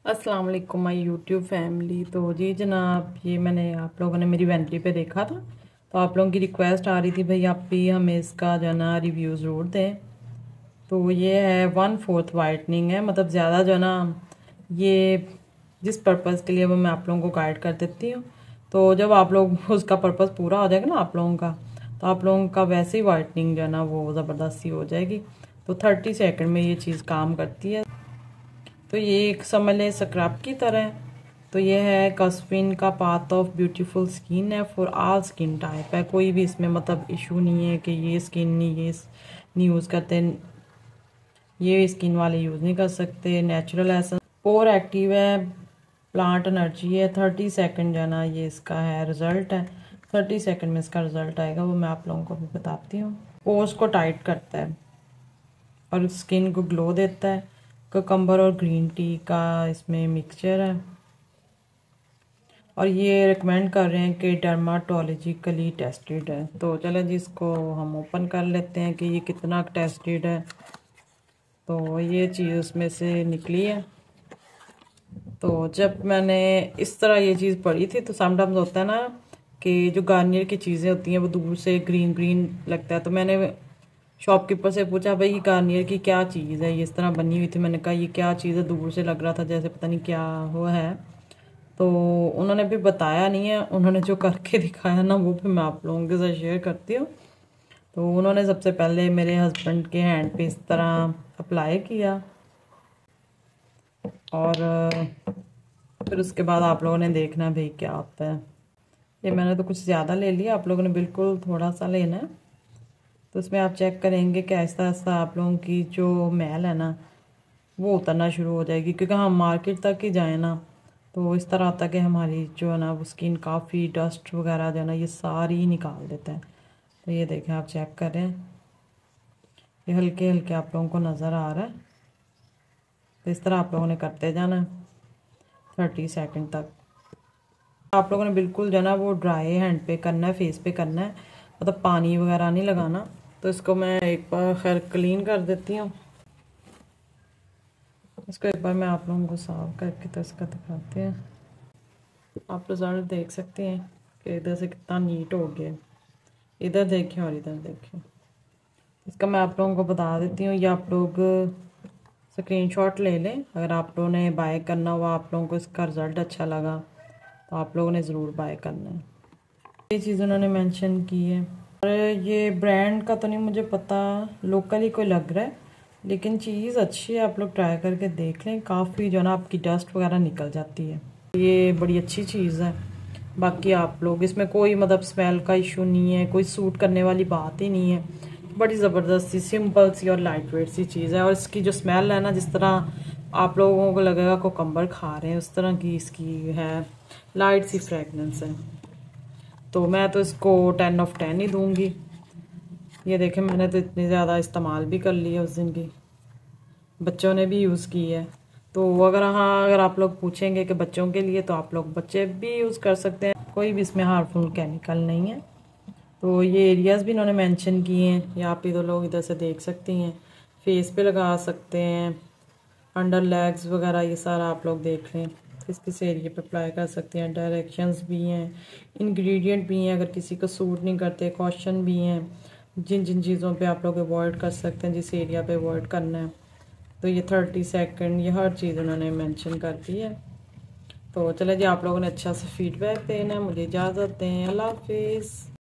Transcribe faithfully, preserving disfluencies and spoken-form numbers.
अस्सलाम वालेकुम my YouTube family. तो जी जनाब, ये मैंने आप लोगों ने मेरी वैनिटी पे देखा था, तो आप लोगों की रिक्वेस्ट आ रही थी भाई आप भी हमें इसका जो है ना रिव्यू ज़रूर दें। तो ये है वन फोर्थ वाइटनिंग है, मतलब ज़्यादा जो है ना ये जिस पर्पज़ के लिए वो मैं आप लोगों को गाइड कर देती हूँ। तो जब आप लोग उसका पर्पज़ पूरा हो जाएगा ना आप लोगों का, तो आप लोगों का वैसे ही वाइटनिंग जो है ना वो ज़बरदस्ती हो जाएगी। तो थर्टी सेकेंड में ये चीज़ काम करती है। तो ये एक समझ लें स्क्रब की तरह है। तो ये है कस्विन का पाथ ऑफ ब्यूटीफुल स्किन है, फॉर ऑल स्किन टाइप है। कोई भी इसमें मतलब इशू नहीं है कि ये स्किन नहीं ये नहीं यूज़ करते, ये स्किन वाले यूज़ नहीं कर सकते। नेचुरल एसेंस, पोर एक्टिव है, प्लांट एनर्जी है। थर्टी सेकेंड जो है ना ये इसका है रिज़ल्ट है। थर्टी सेकेंड में इसका रिज़ल्ट आएगा, वो मैं आप लोगों को भी बताती हूँ। पोर्स को टाइट करता है और स्किन को ग्लो देता है। कुकम्बर और ग्रीन टी का इसमें मिक्सचर है, और ये रिकमेंड कर रहे हैं कि डर्माटोलॉजिकली टेस्टेड है। तो चलो जी इसको हम ओपन कर लेते हैं कि ये कितना टेस्टेड है। तो ये चीज़ उसमें से निकली है। तो जब मैंने इस तरह ये चीज़ पढ़ी थी, तो समटाइम्स होता है ना कि जो गार्नियर की चीज़ें होती हैं वो दूर से ग्रीन ग्रीन लगता है। तो मैंने शॉपकीपर से पूछा भाई गार्नियर की क्या चीज़ है, ये इस तरह बनी हुई थी। मैंने कहा ये क्या चीज़ है, दूर से लग रहा था जैसे पता नहीं क्या वो है। तो उन्होंने भी बताया नहीं है, उन्होंने जो करके दिखाया ना वो भी मैं आप लोगों के साथ शेयर करती हूँ। तो उन्होंने सबसे पहले मेरे हस्बैंड के हैंड पे इस तरह अप्लाई किया, और फिर उसके बाद आप लोगों ने देखना भाई क्या होता है। ये मैंने तो कुछ ज़्यादा ले लिया, आप लोगों ने बिल्कुल थोड़ा सा लेना है। तो उसमें आप चेक करेंगे कि आहिस्ता आहिस्ता आप लोगों की जो मैल है ना वो उतरना शुरू हो जाएगी, क्योंकि हम मार्केट तक ही जाए ना तो इस तरह आता है कि हमारी जो है ना वो स्किन काफ़ी डस्ट वगैरह जो है ना ये सारी ही निकाल देता है। तो ये देखें, आप चेक करें, ये हल्के हल्के आप लोगों को नज़र आ रहा है। तो इस तरह आप लोगों ने करते जाना है थर्टी सेकेंड तक। आप लोगों ने बिल्कुल जो है ना वो ड्राई हैंड पे करना है, फेस पे करना है, मतलब पानी वगैरह नहीं लगाना। तो इसको मैं एक बार खैर क्लीन कर देती हूँ। इसको एक बार मैं आप लोगों को साफ करके तो इसका दिखाते हैं। आप रिजल्ट देख सकते हैं कि इधर से कितना नीट हो गया, इधर देखें और इधर देखें। इसका मैं आप लोगों को बता देती हूँ, ये आप लोग स्क्रीनशॉट ले लें। अगर आप लोगों ने बाय करना हुआ, आप लोगों को इसका रिज़ल्ट अच्छा लगा, तो आप लोगों ने ज़रूर बाय करना है। ये चीज़ उन्होंने मेंशन की है, और ये ब्रांड का तो नहीं मुझे पता, लोकल ही कोई लग रहा है, लेकिन चीज़ अच्छी है। आप लोग ट्राई करके देख लें, काफ़ी जो है ना आपकी डस्ट वगैरह निकल जाती है। ये बड़ी अच्छी चीज़ है। बाकी आप लोग इसमें कोई मतलब स्मेल का इशू नहीं है, कोई सूट करने वाली बात ही नहीं है। बड़ी ज़बरदस्त सी सिंपल सी और लाइट वेट सी चीज़ है। और इसकी जो स्मेल है ना, जिस तरह आप लोगों को लगेगा कोकम्बर खा रहे हैं उस तरह की इसकी है, लाइट सी फ्रेगनेंस है। तो मैं तो इसको टेन ऑफ टेन ही दूंगी। ये देखें, मैंने तो इतनी ज़्यादा इस्तेमाल भी कर लिया उस दिन की, बच्चों ने भी यूज़ की है। तो अगर हाँ अगर आप लोग पूछेंगे कि बच्चों के लिए, तो आप लोग बच्चे भी यूज़ कर सकते हैं, कोई भी इसमें हार्मफुल केमिकल नहीं है। तो ये एरियाज़ भी इन्होंने मेंशन किए हैं, यहाँ पे तो लोग इधर से देख सकती हैं। फेस पे लगा सकते हैं, अंडर लेग्स वगैरह ये सारा आप लोग देख लें, किस किस एरिया पे अप्लाई कर सकते हैं। डायरेक्शंस भी हैं, इंग्रेडिएंट भी हैं, अगर किसी को सूट नहीं करते कॉशन भी हैं, जिन जिन चीज़ों पे आप लोग अवॉइड कर सकते हैं, जिस एरिया पे अवॉइड करना है। तो ये थर्टी सेकेंड ये हर चीज़ उन्होंने मेंशन कर दी है। तो चले जी, आप लोगों ने अच्छा सा फीडबैक देना है। मुझे इजाज़त दें, अल्लाह हाफिज़।